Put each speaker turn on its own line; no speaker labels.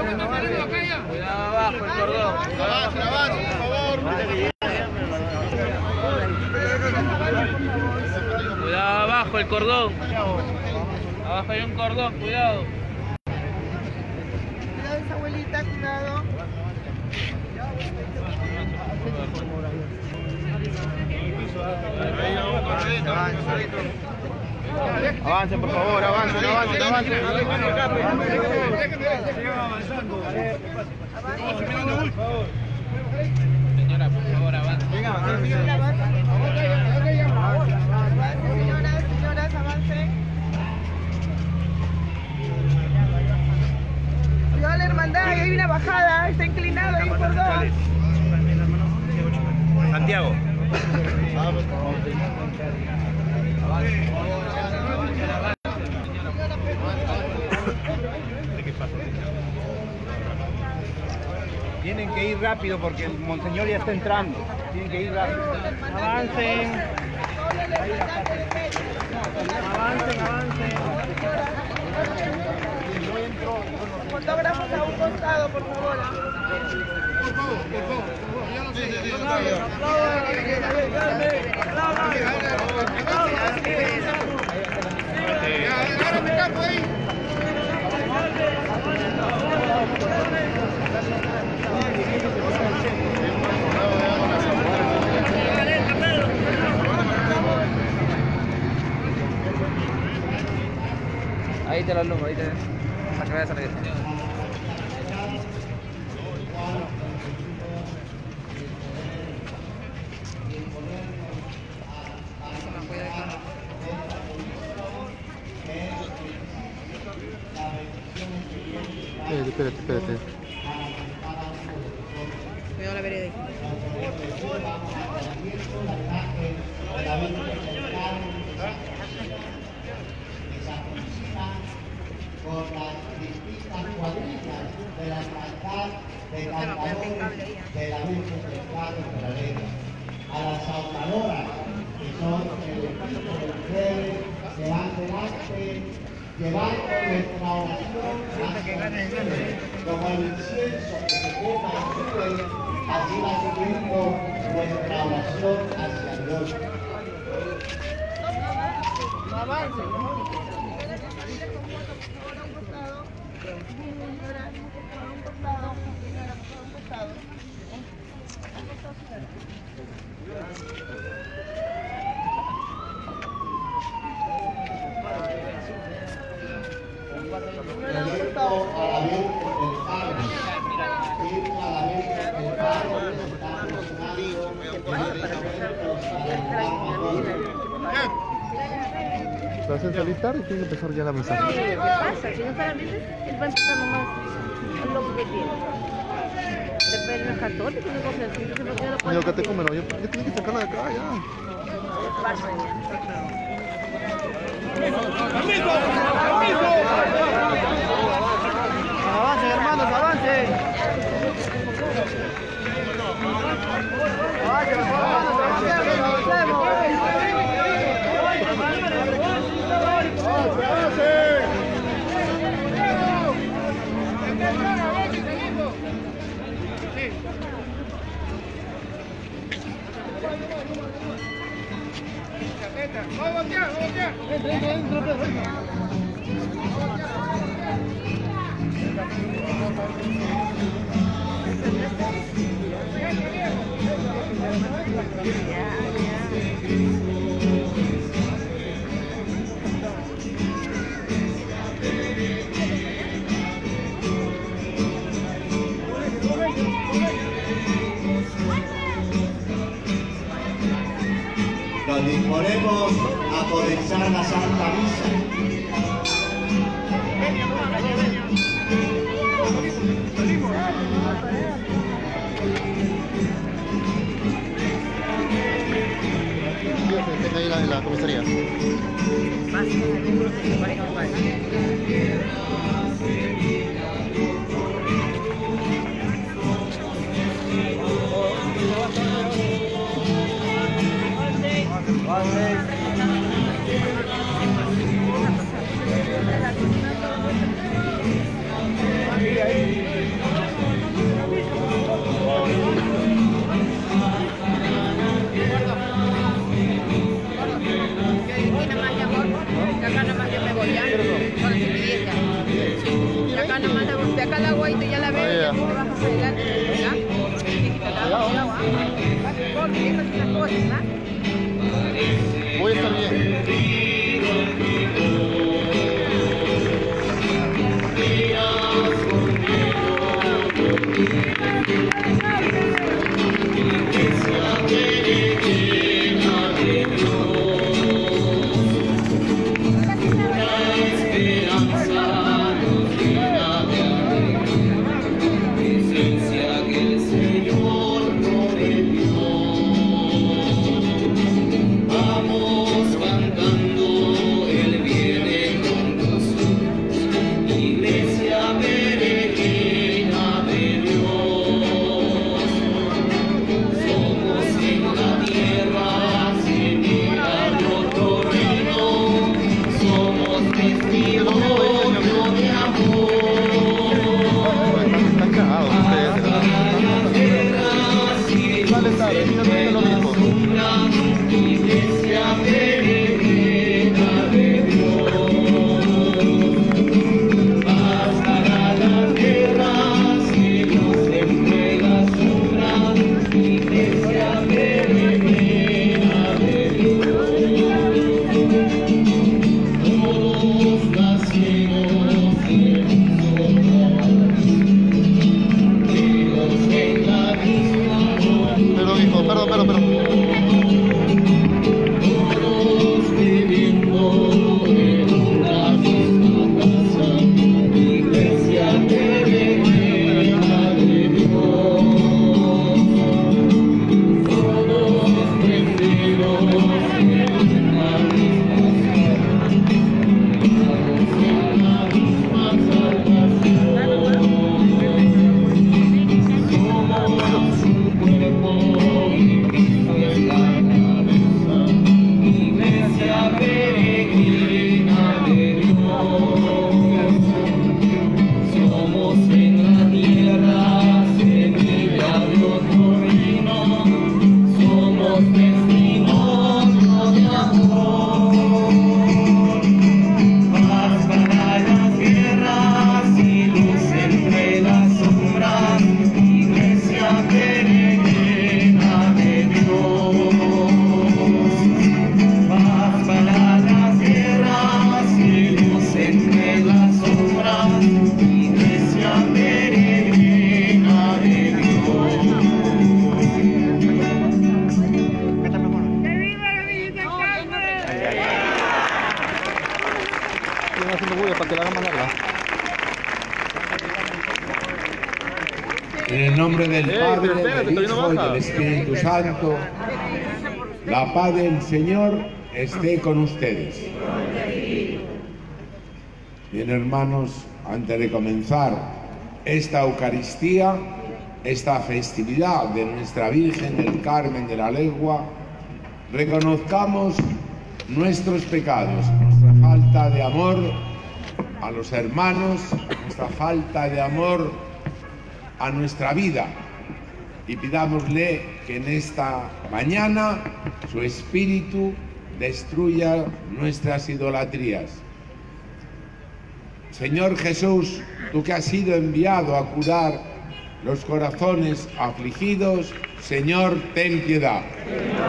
Cuidado abajo el cordón.
Avance, avance, por favor.
Cuidado abajo el cordón. Abajo hay un cordón, cuidado.
Cuidado esa abuelita, cuidado.
Avancen, por favor, avancen, avancen, avancen.
Señora, por favor, avance.
Señoras, avancen. Cuidado la hermandad, ahí hay una bajada, está inclinado ahí por dos.
Santiago. Tienen que ir rápido porque el monseñor ya está entrando. Tienen que ir rápido.
Avancen. Avancen, avancen.
Fotógrafos a un costado, por favor.
Ahí te lo alumbro, ahí te. Para que veas a la vez.
Espérate.
Cuidado la vereda ahí.
Con las distintas cuadrillas de la hermandad de cantadores de la Virgen del Carmen de la Letra, a las saltadoras, que son el equipo de mujeres que van delante, llevando nuestra oración como el incienso que se quema en su cuello, así va subiendo nuestra oración hacia Dios.
No avance.
Se hacen salir tarde y tienen que empezar ya la misa.
¿Qué pasa? Si no está la misa, él va a empezar nomás lo que quiere. Después no es católico, no coge así, no sé por qué lo
Yo que te comen, yo tengo que sacarla de acá ya.
Avancen, hermanos, avancen.
Nos disponemos a comenzar la Santa Misa.
Tenga ahí la comisaría.
Ahí.
van a mandar de acá al agua y tú ya la ves, ya te vas más adelante, ¿verdad? Chiquita, te vas al agua. Porque esas son las cosas, ¿verdad?
Voy a estar bien.
En el nombre del Padre, del Hijo y del Espíritu Santo, la paz del Señor esté con ustedes. Bien, hermanos, antes de comenzar esta Eucaristía, esta festividad de nuestra Virgen del Carmen de la Legua, reconozcamos nuestros pecados, nuestra falta de amor a los hermanos, nuestra falta de amor a nuestra vida, y pidámosle que en esta mañana su Espíritu destruya nuestras idolatrías. Señor Jesús, tú que has sido enviado a curar los corazones afligidos, Señor, ten piedad.